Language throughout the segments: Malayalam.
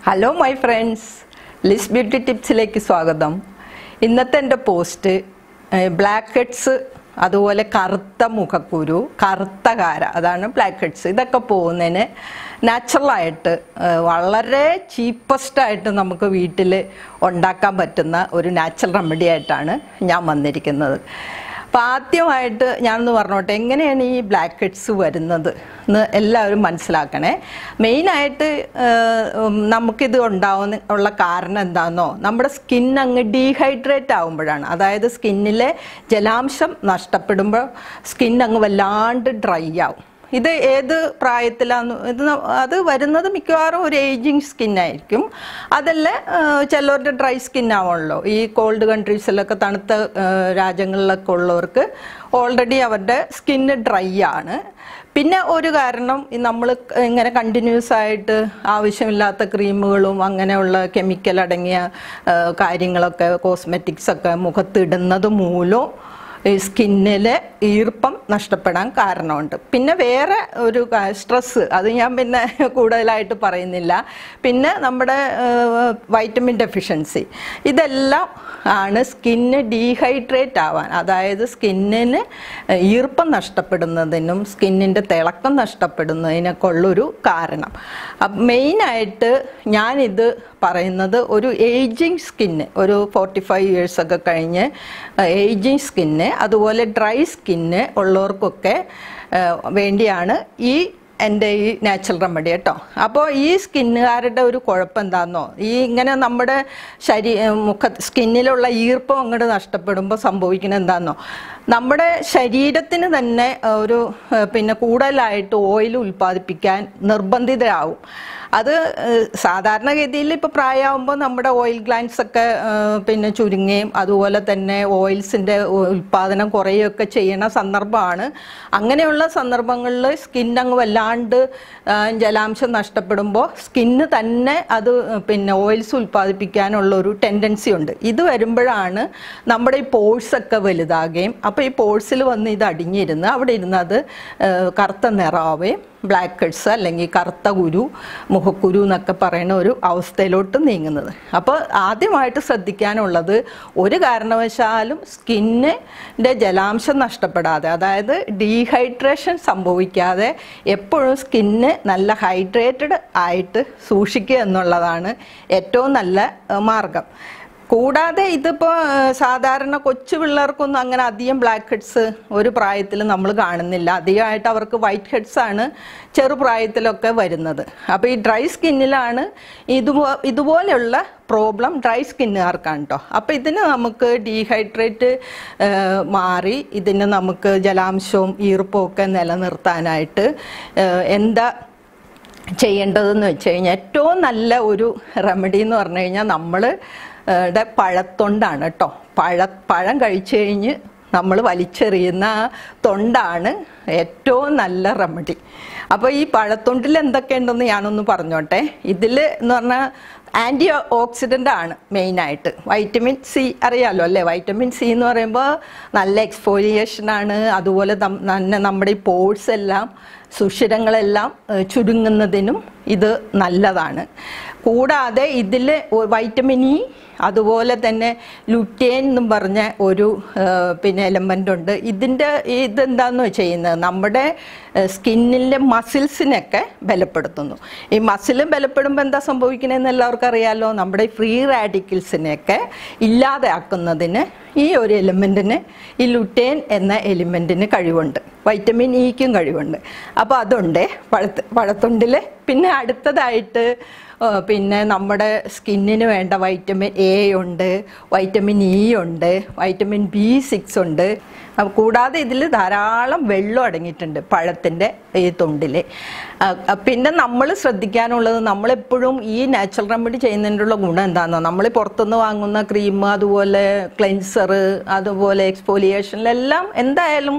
Hello my friends, Liz Beauty Tips like Swagadam. ഇന്നത്തെ എൻ്റെ പോസ്റ്റ് ബ്ലാക്ക് ഹെഡ്സ് അതുപോലെ കറുത്ത മുഖക്കുരു കറുത്ത കാര അതാണ് ബ്ലാക്ക് ഹെഡ്സ് ഇതൊക്കെ പോകുന്നതിന് നാച്ചുറലായിട്ട് വളരെ ചീപ്പസ്റ്റ് ആയിട്ട് നമുക്ക് വീട്ടിൽ ഉണ്ടാക്കാൻ പറ്റുന്ന ഒരു നാച്ചുറൽ റെമഡി ആയിട്ടാണ് ഞാൻ വന്നിരിക്കുന്നത്. അപ്പോൾ ആദ്യമായിട്ട് ഞാനൊന്ന് പറഞ്ഞോട്ടെ എങ്ങനെയാണ് ഈ ബ്ലാക്ക് ഹെഡ്സ് വരുന്നത് എന്ന് എല്ലാവരും മനസ്സിലാക്കണേ. മെയിനായിട്ട് നമുക്കിത് ഉള്ള കാരണം എന്താണെന്നോ നമ്മുടെ സ്കിൻ അങ്ങ് ഡീഹൈഡ്രേറ്റ് ആകുമ്പോഴാണ്. അതായത് സ്കിന്നിലെ ജലാംശം നഷ്ടപ്പെടുമ്പോൾ സ്കിൻ അങ്ങ് വല്ലാണ്ട് ഡ്രൈ ആവും. ഇത് ഏത് പ്രായത്തിലാന്ന് അത് വരുന്നത് മിക്കവാറും ഒരു ഏജിങ് സ്കിന്നായിരിക്കും. അതല്ല ചിലവരുടെ ഡ്രൈ സ്കിൻ ആവുമല്ലോ. ഈ കോൾഡ് കൺട്രീസിലൊക്കെ തണുത്ത രാജ്യങ്ങളിലൊക്കെ ഉള്ളവർക്ക് ഓൾറെഡി അവരുടെ സ്കിന്ന് ഡ്രൈ ആണ്. പിന്നെ ഒരു കാരണം നമ്മൾ ഇങ്ങനെ കണ്ടിന്യൂസ് ആയിട്ട് ആവശ്യമില്ലാത്ത ക്രീമുകളും അങ്ങനെയുള്ള കെമിക്കൽ അടങ്ങിയ കാര്യങ്ങളൊക്കെ കോസ്മെറ്റിക്സൊക്കെ മുഖത്തിടുന്നത് മൂലം സ്കിന്നിലെ ഈർപ്പം നഷ്ടപ്പെടാൻ കാരണമുണ്ട്. പിന്നെ വേറെ ഒരു സ്ട്രെസ്സ് അത് ഞാൻ പിന്നെ കൂടുതലായിട്ട് പറയുന്നില്ല. പിന്നെ നമ്മുടെ വൈറ്റമിൻ ഡെഫിഷ്യൻസി ഇതെല്ലാം ആണ് സ്കിന്ന് ഡീഹൈഡ്രേറ്റ് ആവാൻ, അതായത് സ്കിന്നിന് ഈർപ്പം നഷ്ടപ്പെടുന്നതിനും സ്കിന്നിൻ്റെ തിളക്കം നഷ്ടപ്പെടുന്നതിനൊക്കെ ഉള്ളൊരു കാരണം. മെയിനായിട്ട് ഞാനിത് പറയുന്നത് ഒരു ഏജിങ് സ്കിന്ന്, ഒരു 45 ഇയേഴ്സൊക്കെ കഴിഞ്ഞ് ഏജിങ് സ്കിന്ന് അതുപോലെ ഡ്രൈ സ്കിന്ന് ഉള്ളവർക്കൊക്കെ വേണ്ടിയാണ് ഈ എൻ്റെ ഈ നാച്ചുറൽ റെമഡി കേട്ടോ. അപ്പോൾ ഈ സ്കിന്നുകാരുടെ ഒരു കുഴപ്പം എന്താണെന്നോ, ഈ ഇങ്ങനെ നമ്മുടെ സ്കിന്നിലുള്ള ഈർപ്പം അങ്ങോട്ട് നഷ്ടപ്പെടുമ്പോൾ സംഭവിക്കുന്നത് എന്താണെന്നോ, നമ്മുടെ ശരീരത്തിന് തന്നെ ഒരു പിന്നെ കൂടുതലായിട്ട് ഓയിൽ ഉൽപ്പാദിപ്പിക്കാൻ നിർബന്ധിതരാകും. അത് സാധാരണഗതിയിൽ ഇപ്പോൾ പ്രായമാകുമ്പോൾ നമ്മുടെ ഓയിൽ ഗ്ലാൻഡ്സ് ഒക്കെ പിന്നെ ചുരുങ്ങുകയും അതുപോലെ തന്നെ ഓയിൽസിൻ്റെ ഉൽപ്പാദനം കുറയുകയൊക്കെ ചെയ്യണ സന്ദർഭമാണ്. അങ്ങനെയുള്ള സന്ദർഭങ്ങളിൽ സ്കിന്നങ്ങ് വല്ലാണ്ട് ജലാംശം നഷ്ടപ്പെടുമ്പോൾ സ്കിന്ന് തന്നെ അത് പിന്നെ ഓയിൽസ് ഉൽപ്പാദിപ്പിക്കാനുള്ളൊരു ടെൻഡൻസി ഉണ്ട്. ഇത് വരുമ്പോഴാണ് നമ്മുടെ ഈ പോഴ്സൊക്കെ വലുതാകുകയും അപ്പോൾ ഈ പോഴ്സിൽ വന്ന് ഇത് അടിഞ്ഞിരുന്ന് അവിടെ ഇരുന്ന് അത് കറുത്ത നിറമാവുകയും ബ്ലാക്ക് ഹെഡ്സ് അല്ലെങ്കിൽ കറുത്ത കുരു മുഖക്കുരു എന്നൊക്കെ പറയുന്ന ഒരു അവസ്ഥയിലോട്ട് നീങ്ങുന്നത്. അപ്പോൾ ആദ്യമായിട്ട് ശ്രദ്ധിക്കാനുള്ളത് ഒരു കാരണവശാലും സ്കിന്നിൻ്റെ ജലാംശം നഷ്ടപ്പെടാതെ, അതായത് ഡീഹൈഡ്രേഷൻ സംഭവിക്കാതെ എപ്പോഴും സ്കിന്ന് നല്ല ഹൈഡ്രേറ്റഡ് ആയിട്ട് സൂക്ഷിക്കുക എന്നുള്ളതാണ് ഏറ്റവും നല്ല മാർഗം. കൂടാതെ ഇതിപ്പോൾ സാധാരണ കൊച്ചു പിള്ളേർക്കൊന്നും അങ്ങനെ അധികം ബ്ലാക്ക് ഹെഡ്സ് ഒരു പ്രായത്തിൽ നമ്മൾ കാണുന്നില്ല. അധികമായിട്ട് അവർക്ക് വൈറ്റ് ഹെഡ്സ് ആണ് ചെറുപ്രായത്തിലൊക്കെ വരുന്നത്. അപ്പോൾ ഈ ഡ്രൈ സ്കിന്നിലാണ് ഇതുപോലെയുള്ള പ്രോബ്ലം ഡ്രൈ സ്കിന്നുകാർക്കാണ് കേട്ടോ. അപ്പോൾ ഇതിന് നമുക്ക് ഡീഹൈഡ്രേറ്റ് മാറി ഇതിന് നമുക്ക് ജലാംശവും ഈർപ്പവും ഒക്കെ നിലനിർത്താനായിട്ട് എന്താ ചെയ്യേണ്ടതെന്ന് വെച്ച് കഴിഞ്ഞാൽ ഏറ്റവും നല്ല ഒരു റെമഡി എന്ന് പറഞ്ഞു കഴിഞ്ഞാൽ നമ്മൾ പഴത്തൊണ്ടാണ് കേട്ടോ. പഴം കഴിച്ചു കഴിഞ്ഞ് നമ്മൾ വലിച്ചെറിയുന്ന തൊണ്ടാണ് ഏറ്റവും നല്ല റെമഡി. അപ്പോൾ ഈ പഴത്തൊണ്ടിൽ എന്തൊക്കെയുണ്ടെന്ന് ഞാനൊന്ന് പറഞ്ഞോട്ടെ. ഇതിൽ എന്ന് പറഞ്ഞാൽ ആൻറ്റി ഓക്സിഡൻ്റ് ആണ് മെയിനായിട്ട്. വൈറ്റമിൻ സി അറിയാമല്ലോ അല്ലേ. വൈറ്റമിൻ സി എന്ന് പറയുമ്പോൾ നല്ല എക്സ്ഫോലിയേഷനാണ്. അതുപോലെ തന്നെ നമ്മുടെ ഈ പോഴ്സ് എല്ലാം സുഷിരങ്ങളെല്ലാം ചുരുങ്ങുന്നതിനും ഇത് നല്ലതാണ്. കൂടാതെ ഇതിൽ വൈറ്റമിൻ ഇ അതുപോലെ തന്നെ ലുറ്റേൻ എന്നും പറഞ്ഞ ഒരു പിന്നെ എലമെൻ്റ് ഉണ്ട്. ഇതെന്താണെന്ന് ചെയ്യുന്നത് നമ്മുടെ സ്കിന്നിൻ്റെ മസിൽസിനൊക്കെ ബലപ്പെടുത്തുന്നു. ഈ മസിൽ ബലപ്പെടുമ്പോൾ എന്താ സംഭവിക്കണമെന്ന് എല്ലാവർക്കും അറിയാമല്ലോ. നമ്മുടെ ഫ്രീ റാഡിക്കൽസിനെയൊക്കെ ഇല്ലാതെ ആക്കുന്നതിന് ഈ ഒരു എലിമെൻറ്റിന്, ഈ ലുറ്റേൻ എന്ന എലിമെൻറ്റിന് കഴിവുണ്ട്. വൈറ്റമിൻ ഇക്കും കഴിവുണ്ട്. അപ്പോൾ അതുണ്ട് പഴത്തൊണ്ടിൽ. പിന്നെ അടുത്തതായിട്ട് പിന്നെ നമ്മുടെ സ്കിന്നിന് വേണ്ട വൈറ്റമിൻ എ ഉണ്ട്, വൈറ്റമിൻ ഇ ഉണ്ട്, വൈറ്റമിൻ B6 ഉണ്ട്. കൂടാതെ ഇതിൽ ധാരാളം വെള്ളം അടങ്ങിയിട്ടുണ്ട് പഴത്തിൻ്റെ ഈ തൊണ്ടിൽ. പിന്നെ നമ്മൾ ശ്രദ്ധിക്കാനുള്ളത്, നമ്മളെപ്പോഴും ഈ നാച്ചുറൽ റെമഡി ചെയ്യുന്നതിനുള്ള ഗുണം എന്താണെന്നോ, നമ്മൾ പുറത്തുനിന്ന് വാങ്ങുന്ന ക്രീം അതുപോലെ ക്ലെൻസർ അതുപോലെ എക്സ്ഫോലിയേഷനിലെല്ലാം എന്തായാലും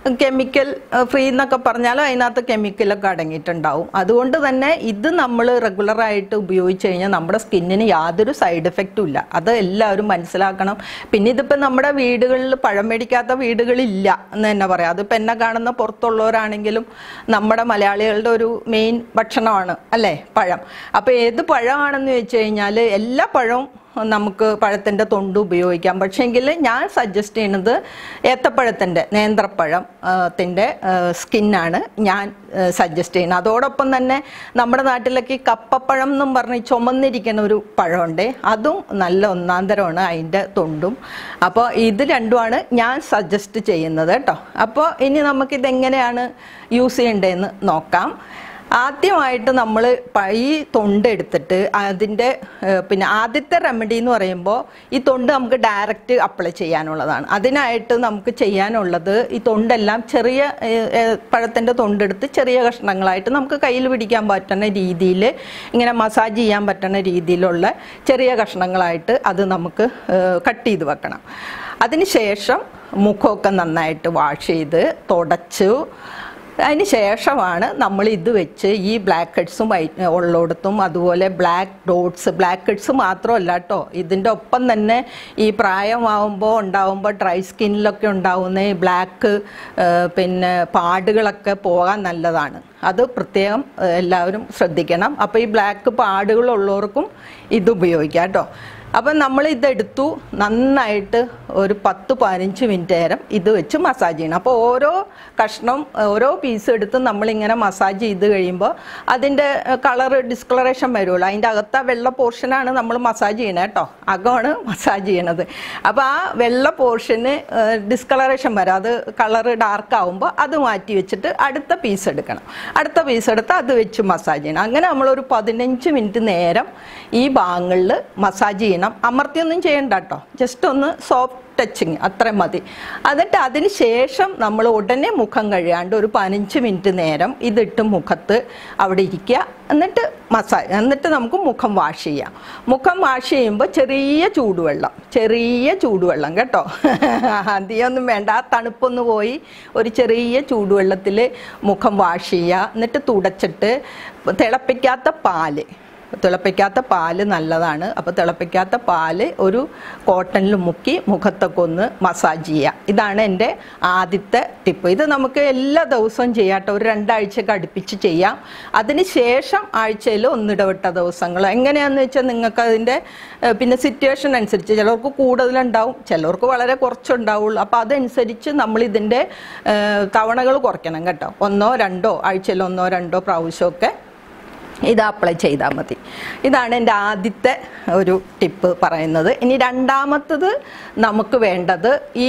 കെമിക്കൽ ഫ്രീ എന്നൊക്കെ പറഞ്ഞാലും അതിനകത്ത് കെമിക്കലൊക്കെ അടങ്ങിയിട്ടുണ്ടാവും. അതുകൊണ്ട് തന്നെ ഇത് നമ്മൾ റെഗുലറായിട്ട് ഉപയോഗിച്ച് കഴിഞ്ഞാൽ നമ്മുടെ സ്കിന്നിന് യാതൊരു സൈഡ് എഫക്റ്റും ഇല്ല. അത് എല്ലാവരും മനസ്സിലാക്കണം. പിന്നെ ഇതിപ്പോൾ നമ്മുടെ വീടുകളിൽ പഴം മേടിക്കാത്ത വീടുകളില്ല എന്ന് തന്നെ പറയാം. അതിപ്പോൾ എന്നെ കാണുന്ന പുറത്തുള്ളവരാണെങ്കിലും നമ്മുടെ മലയാളികളുടെ ഒരു മെയിൻ ഭക്ഷണമാണ് അല്ലേ പഴം. അപ്പോൾ ഏത് പഴമാണെന്ന് ചോദിച്ചു കഴിഞ്ഞാൽ എല്ലാ പഴവും നമുക്ക് പഴത്തിൻ്റെ തൊണ്ട് ഉപയോഗിക്കാം. പക്ഷേങ്കിൽ ഞാൻ സജസ്റ്റ് ചെയ്യുന്നത് ഏത്തപ്പഴത്തിൻ്റെ നേന്ത്രപ്പഴത്തിൻ്റെ സ്കിന്നാണ് ഞാൻ സജസ്റ്റ് ചെയ്യുന്നത്. അതോടൊപ്പം തന്നെ നമ്മുടെ നാട്ടിലൊക്കെ കപ്പപ്പഴം എന്നും പറഞ്ഞ് ചുമന്നിരിക്കുന്ന ഒരു പഴമുണ്ട്, അതും നല്ല ഒന്നാം തരമാണ് അതിൻ്റെ തൊണ്ടും. അപ്പോൾ ഇത് രണ്ടുമാണ് ഞാൻ സജസ്റ്റ് ചെയ്യുന്നത് കേട്ടോ. അപ്പോൾ ഇനി നമുക്കിതെങ്ങനെയാണ് യൂസ് ചെയ്യേണ്ടതെന്ന് നോക്കാം. ആദ്യമായിട്ട് നമ്മൾ ഈ തൊണ്ട് എടുത്തിട്ട് അതിൻ്റെ പിന്നെ ആദ്യത്തെ റെമഡി എന്ന് പറയുമ്പോൾ ഈ തൊണ്ട് നമുക്ക് ഡയറക്റ്റ് അപ്ലൈ ചെയ്യാനുള്ളതാണ്. അതിനായിട്ട് നമുക്ക് ചെയ്യാനുള്ളത് ഈ തൊണ്ടെല്ലാം ചെറിയ പഴത്തിൻ്റെ തൊണ്ടെടുത്ത് ചെറിയ കഷ്ണങ്ങളായിട്ട് നമുക്ക് കയ്യിൽ പിടിക്കാൻ പറ്റുന്ന രീതിയിൽ ഇങ്ങനെ മസാജ് ചെയ്യാൻ പറ്റുന്ന രീതിയിലുള്ള ചെറിയ കഷ്ണങ്ങളായിട്ട് അത് നമുക്ക് കട്ട് ചെയ്ത് വെക്കണം. അതിന് ശേഷം മുഖമൊക്കെ നന്നായിട്ട് വാഷ് ചെയ്ത് തുടച്ചു അതിന് ശേഷമാണ് നമ്മൾ ഇത് വെച്ച് ഈ ബ്ലാക്ക് ഹെഡ്സും ഉള്ളിടത്തും അതുപോലെ ബ്ലാക്ക് ഹെഡ്സ് മാത്രമല്ല കേട്ടോ, ഇതിൻ്റെ ഒപ്പം തന്നെ ഈ ഉണ്ടാവുമ്പോൾ ഡ്രൈ സ്കിന്നിലൊക്കെ ഉണ്ടാവുന്ന ഈ ബ്ലാക്ക് പിന്നെ പാടുകളൊക്കെ പോകാൻ നല്ലതാണ്. അത് പ്രത്യേകം എല്ലാവരും ശ്രദ്ധിക്കണം. അപ്പോൾ ഈ ബ്ലാക്ക് പാടുകളുള്ളവർക്കും ഇത് ഉപയോഗിക്കാം കേട്ടോ. അപ്പം നമ്മൾ ഇതെടുത്തു നന്നായിട്ട് ഒരു 10-15 മിനിറ്റ് നേരം ഇത് വെച്ച് മസാജ് ചെയ്യണം. അപ്പോൾ ഓരോ കഷ്ണം ഓരോ പീസ് എടുത്ത് നമ്മളിങ്ങനെ മസാജ് ചെയ്ത് കഴിയുമ്പോൾ അതിൻ്റെ കളർ ഡിസ്കളറേഷൻ വരുമല്ലോ. അതിൻ്റെ അകത്ത് ആ വെള്ള പോർഷനാണ് നമ്മൾ മസാജ് ചെയ്യണത് കേട്ടോ, അകമാണ് മസാജ് ചെയ്യണത്. അപ്പോൾ ആ വെള്ള പോർഷന് ഡിസ്കളറേഷൻ വരും, അത് കളർ ഡാർക്ക് ആകുമ്പോൾ അത് മാറ്റി വെച്ചിട്ട് അടുത്ത പീസ് എടുക്കണം. അടുത്ത പീസ് എടുത്ത് അത് വെച്ച് മസാജ് ചെയ്യണം. അങ്ങനെ നമ്മളൊരു 15 മിനിറ്റ് നേരം ഈ ഭാഗങ്ങളിൽ മസാജ് ചെയ്യണം. അമർത്തിയൊന്നും ചെയ്യണ്ട കേട്ടോ, ജസ്റ്റ് ഒന്ന് സോഫ്റ്റ് ടച്ചിങ് അത്ര മതി. എന്നിട്ട് അതിന് ശേഷം നമ്മൾ ഉടനെ മുഖം കഴുകാണ്ട് ഒരു 15 മിനിറ്റ് നേരം ഇതിട്ട് മുഖത്ത് അവിടെ ഇരിക്കുക. എന്നിട്ട് നമുക്ക് മുഖം വാഷ് ചെയ്യാം. മുഖം വാഷ് ചെയ്യുമ്പോൾ ചെറിയ ചൂടുവെള്ളം കേട്ടോ, അധികമൊന്നും വേണ്ട. ആ തണുപ്പൊന്ന് പോയി ഒരു ചെറിയ ചൂടുവെള്ളത്തിൽ മുഖം വാഷ് ചെയ്യുക. എന്നിട്ട് തുടച്ചിട്ട് തിളപ്പിക്കാത്ത പാല് നല്ലതാണ്. അപ്പോൾ തിളപ്പിക്കാത്ത പാല് ഒരു കോട്ടണിൽ മുക്കി മുഖത്തൊക്കെ ഒന്ന് മസാജ് ചെയ്യുക. ഇതാണ് എൻ്റെ ആദ്യത്തെ ടിപ്പ്. ഇത് നമുക്ക് എല്ലാ ദിവസവും ചെയ്യാം കേട്ടോ, ഒരു 2 ആഴ്ചയൊക്കെ അടുപ്പിച്ച് ചെയ്യാം. അതിന് ശേഷം ആഴ്ചയിൽ ഒന്നിടവിട്ട ദിവസങ്ങൾ എങ്ങനെയാണെന്ന് വെച്ചാൽ നിങ്ങൾക്ക് അതിൻ്റെ പിന്നെ സിറ്റുവേഷൻ അനുസരിച്ച് ചിലർക്ക് കൂടുതലുണ്ടാവും, ചിലർക്ക് വളരെ കുറച്ചുണ്ടാവുള്ളൂ. അപ്പോൾ അതനുസരിച്ച് നമ്മളിതിൻ്റെ തവണകൾ കുറയ്ക്കണം കേട്ടോ. 1-2 ആഴ്ചയിൽ 1-2 പ്രാവശ്യമൊക്കെ ഇത് അപ്ലൈ ചെയ്താൽ മതി. ഇതാണ് എൻ്റെ ആദ്യത്തെ ഒരു ടിപ്പ് പറയുന്നത്. ഇനി രണ്ടാമത്തത് നമുക്ക് വേണ്ടത്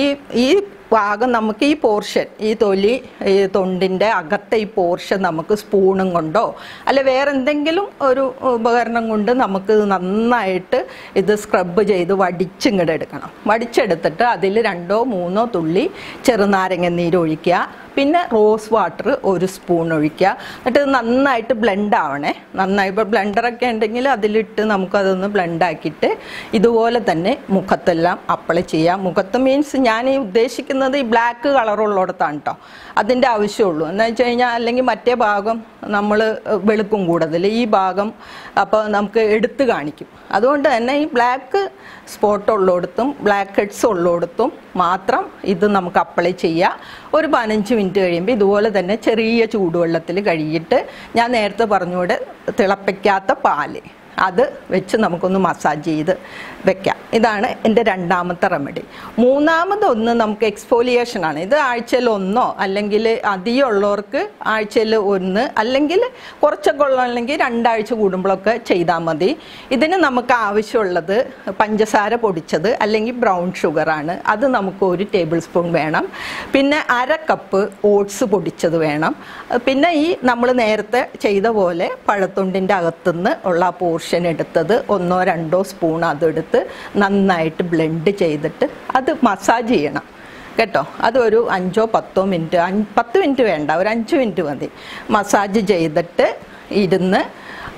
ഈ ഭാഗം നമുക്ക് ഈ പോർഷൻ ഈ തൊണ്ടിൻ്റെ അകത്തെ ഈ പോർഷൻ നമുക്ക് സ്പൂണും കൊണ്ടോ അല്ലെ വേറെ എന്തെങ്കിലും ഒരു ഉപകരണം കൊണ്ട് നമുക്ക് നന്നായിട്ട് ഇത് സ്ക്രബ് ചെയ്ത് വടിച്ചിങ്ങോട്ട് എടുക്കണം. വടിച്ചെടുത്തിട്ട് അതിൽ 2-3 തുള്ളി ചെറുനാരങ്ങ നീര് ഒഴിക്കുക. പിന്നെ റോസ് വാട്ടർ 1 സ്പൂൺ ഒഴിക്കുക. എന്നിട്ട് നന്നായിട്ട് ബ്ലെൻഡ് ആവണേ. നന്നായി ഇപ്പോൾ ബ്ലെൻഡറൊക്കെ ഉണ്ടെങ്കിൽ അതിലിട്ട് നമുക്കതൊന്ന് ബ്ലെൻഡാക്കിയിട്ട് ഇതുപോലെ തന്നെ മുഖത്തെല്ലാം അപ്ലൈ ചെയ്യാം. മുഖത്ത് മീൻസ് ഞാൻ ഈ ഉദ്ദേശിക്കുന്നത് ഈ ബ്ലാക്ക് കളറുള്ളിടത്താണ് കേട്ടോ അതിൻ്റെ ആവശ്യമുള്ളൂ. എന്ന് വെച്ച് കഴിഞ്ഞാൽ അല്ലെങ്കിൽ മറ്റേ ഭാഗം നമ്മൾ വെളുക്കും കൂടുതൽ, ഈ ഭാഗം അപ്പോൾ നമുക്ക് എടുത്ത് കാണിക്കും. അതുകൊണ്ട് തന്നെ ഈ ബ്ലാക്ക് സ്പോട്ട് ഉള്ളിടത്തും ബ്ലാക്ക് ഹെഡ്സ് ഉള്ളിടത്തും മാത്രം ഇത് നമുക്ക് അപ്ലൈ ചെയ്യാം. ഒരു 15 മിനിറ്റ് കഴിയുമ്പോൾ ഇതുപോലെ തന്നെ ചെറിയ ചൂടുവെള്ളത്തിൽ കഴുകിയിട്ട് ഞാൻ നേരത്തെ പറഞ്ഞുകൂടെ തിളപ്പിക്കാത്ത പാല് അത് വെച്ച് നമുക്കൊന്ന് മസാജ് ചെയ്ത് വെക്കാം. ഇതാണ് എൻ്റെ രണ്ടാമത്തെ റെമഡി. മൂന്നാമതൊന്ന് നമുക്ക് എക്സ്ഫോലിയേഷനാണ്. ഇത് ആഴ്ചയിൽ 1 അല്ലെങ്കിൽ അധികം ഉള്ളവർക്ക് ആഴ്ചയിൽ 1 അല്ലെങ്കിൽ കുറച്ചൊക്കെ ഉള്ളതെങ്കിൽ 2 ആഴ്ച കൂടുമ്പോഴൊക്കെ ചെയ്താൽ മതി. ഇതിന് നമുക്ക് ആവശ്യമുള്ളത് പഞ്ചസാര പൊടിച്ചത് അല്ലെങ്കിൽ ബ്രൗൺ ഷുഗറാണ്. അത് നമുക്ക് 1 ടേബിൾ സ്പൂൺ വേണം. പിന്നെ 1/2 കപ്പ് ഓട്സ് പൊടിച്ചത് വേണം. പിന്നെ ഈ നമ്മൾ നേരത്തെ ചെയ്ത പോലെ പഴത്തൊണ്ടിൻ്റെ അകത്തുനിന്ന് ഉള്ള പോർഷൻ എടുത്തത് 1-2 സ്പൂൺ അതെടുത്ത് നന്നായിട്ട് ബ്ലെൻഡ് ചെയ്തിട്ട് അത് മസാജ് ചെയ്യണം കേട്ടോ. അതൊരു 5-10 മിനിറ്റ് 10 മിനിറ്റ് വേണ്ട, ഒരു 5 മിനിറ്റ് മതി. മസാജ് ചെയ്തിട്ട് ഇരുന്ന്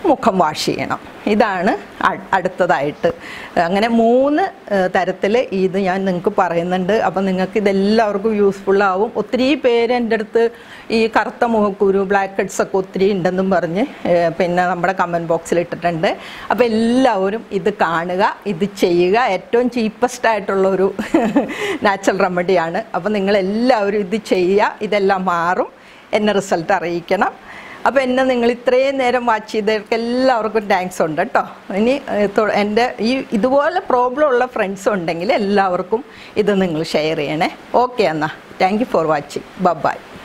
മുഖം വാഷ് ചെയ്യണം. ഇതാണ് അടുത്തതായിട്ട്. അങ്ങനെ 3 തരത്തിൽ ഇത് ഞാൻ നിങ്ങൾക്ക് പറയുന്നുണ്ട്. അപ്പം നിങ്ങൾക്ക് ഇതെല്ലാവർക്കും യൂസ്ഫുള്ളാവും. ഒത്തിരി പേര് എൻ്റെ അടുത്ത് ഈ കറുത്ത മുഖക്കുരു, ബ്ലാക്ക് ഹെഡ്സ് ഒക്കെ ഒത്തിരി ഉണ്ടെന്നും പറഞ്ഞ് പിന്നെ നമ്മുടെ കമൻറ്റ് ബോക്സിൽ ഇട്ടിട്ടുണ്ട്. അപ്പോൾ എല്ലാവരും ഇത് കാണുക, ഇത് ചെയ്യുക. ഏറ്റവും ചീപ്പസ്റ്റ് ആയിട്ടുള്ളൊരു നാച്ചുറൽ റെമഡിയാണ്. അപ്പോൾ നിങ്ങളെല്ലാവരും ഇത് ചെയ്യുക. ഇതെല്ലാം മാറും. എന്നെ റിസൾട്ട് അറിയിക്കണം. അപ്പോൾ എന്നെ നിങ്ങൾ ഇത്രയും നേരം വാച്ച് ചെയ്തവർക്ക് എല്ലാവർക്കും താങ്ക്സ് ഉണ്ട് കേട്ടോ. ഇനി എൻ്റെ ഇതുപോലെ പ്രോബ്ലം ഉള്ള ഫ്രണ്ട്സ് ഉണ്ടെങ്കിൽ എല്ലാവർക്കും ഇത് നിങ്ങൾ ഷെയർ ചെയ്യണേ. ഓക്കെ എന്നാൽ thank you for watching. By.